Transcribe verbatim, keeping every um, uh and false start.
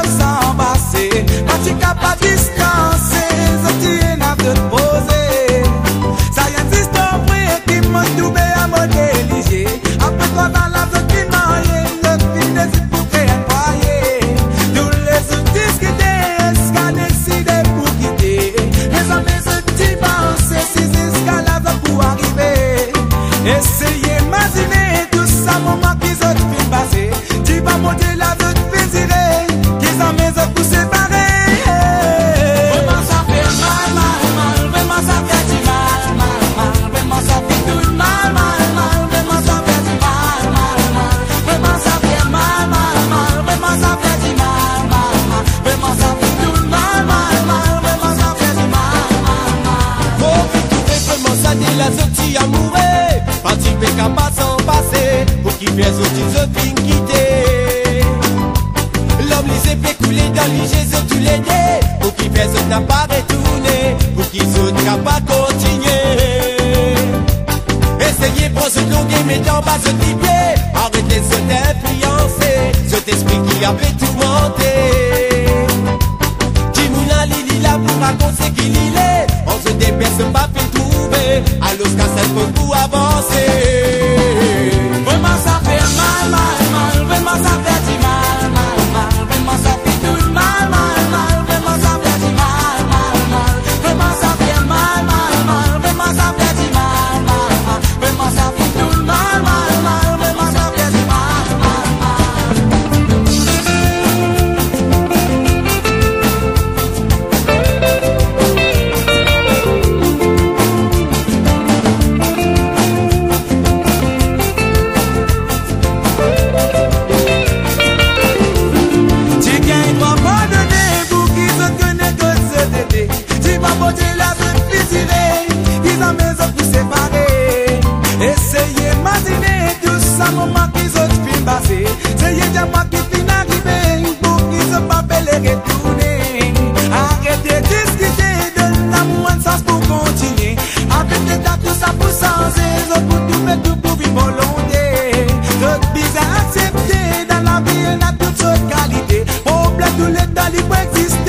pas sans passer. Quand tu n'as pas distancé, ça tu n'as de poser. Ça y est, c'est ton prix qui m'a trouvé à modéliser. Après toi, dans la zone qui m'a le film décide pour créer un foyer. Tous les autres disent qu'ils disent qu'à décider pour quitter. Les amis se divancent, six escalades pour arriver. Essayez d'imaginer tout ça, moment qu'ils ont fait passer. Tu vas monter la zone désirée, qu'ils en mettent pour séparer. Vraiment ça fait mal, mal, mal, vraiment ça fait du mal, mal, mal, vraiment ça fait tout le mal, mal, mal, vraiment ça fait du mal, mal, mal, vraiment ça fait mal, mal, mal, vraiment ça fait du mal, mal, mal, vraiment ça fait tout le mal, mal, mal, vraiment ça fait du mal, mal, mal. Faut que tu fais vraiment ça dès la sortie à mourir. Parti fait qu'à pas s'en passer, pour qu'il fasse sortir ce film quitter. L'homme les épées couler dans les Jésus tous les dés, pour qu'il fasse n'a pas retourné, pour qu'il saute qu'à pas continuer. Essayez pour se longuer, mais d'en bas ce petit pied. Arrêtez de t'influencer, cet esprit qui avait tout monté. Timouna Lili là pour raconter qu'il il est. On se dépêche pas fait trouver, à l'Oscar ça peut pour avancer. Vraiment ça fait mal, mal, mal, vraiment ça fait du mal, mal, mal, vraiment ça fait tout le mal, mal, mal, vraiment ça fait du mal, mal, mal, vraiment ça fait mal, mal, mal, vraiment ça fait du mal, mal, mal, vraiment ça fait tout le mal, mal, mal, vraiment ça fait du mal, mal, essayez d'imaginer tout ça, moment qu'ils ont film passé. Essayez de moi qui fin arrivé, pour qu'ils ne pas les retourner. Arrêtez de discuter de l'amour en sens pour continuer. Arrêtez de tout ça pour changer, je pour tout mettre tout pour vivre volonté. D'autres bizarres accepter dans la vie, elle a toutes sortes de qualités. Problème tous les talibans existent.